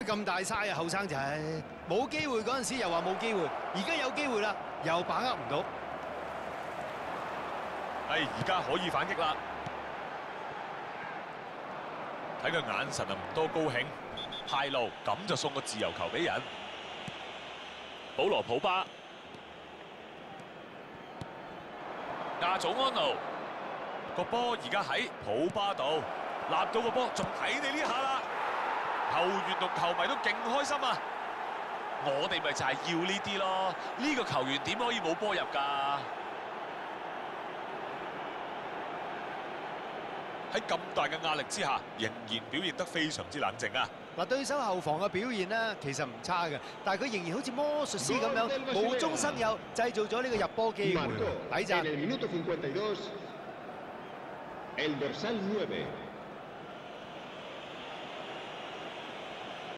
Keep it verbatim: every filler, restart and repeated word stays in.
咁大嘥啊，後生仔！冇機會嗰陣時又話冇機會，而家有機會啦，又把握唔到。 係而家可以反擊啦！睇佢眼神啊，唔多高興，派路咁就送個自由球俾人。保羅普巴、亞祖安奴個波而家喺普巴度，立到個波，仲睇你呢下啦！球員同球迷都勁開心啊！我哋咪就係要呢啲咯，呢個球員點可以冇波入㗎？喺咁大嘅壓力之下，仍然表現得非常之冷靜啊！ 嗱，對手後防嘅表現呢，其實唔差嘅，但係佢仍然好似魔術師咁樣無中生有，製造咗呢個入波機會，抵讚。